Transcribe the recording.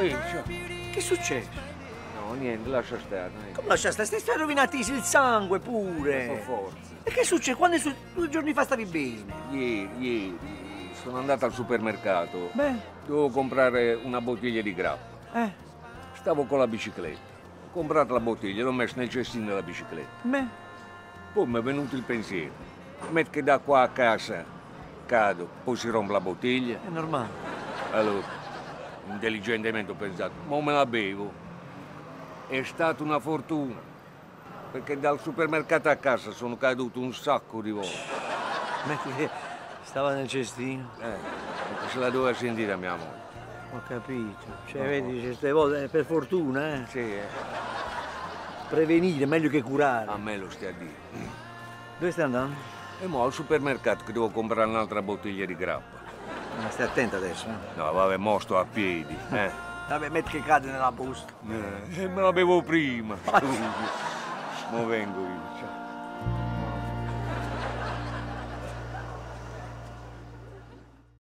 Pensa. Che è successo? No, niente, lascia stare. Niente. Come lascia stare? Stai rovinatissimo il sangue pure. Per forza. E che succede? Quando 2 giorni fa stavi bene? Ieri, sono andato al supermercato. Beh. Dovevo comprare una bottiglia di grappa. Stavo con la bicicletta. Ho comprato la bottiglia, l'ho messa nel cestino della bicicletta. Beh. Poi mi è venuto il pensiero. Metto che da qua a casa cado, poi si rompe la bottiglia. È normale. Allora, intelligentemente ho pensato, ma me la bevo. È stata una fortuna, perché dal supermercato a casa sono caduto un sacco di volte. Metti che stava nel cestino. Perché se la doveva sentire mia moglie. Ho capito. Cioè, vedi, queste volte per fortuna, Sì, Prevenire è meglio che curare. a me lo stai a dire. Dove stai andando? E mo al supermercato che devo comprare un'altra bottiglia di grappa. Ma stai attento adesso, No, vabbè, mo sto a piedi. Vabbè, metti che cade nella busta. Me la bevo prima. Mo vengo io. Ciao.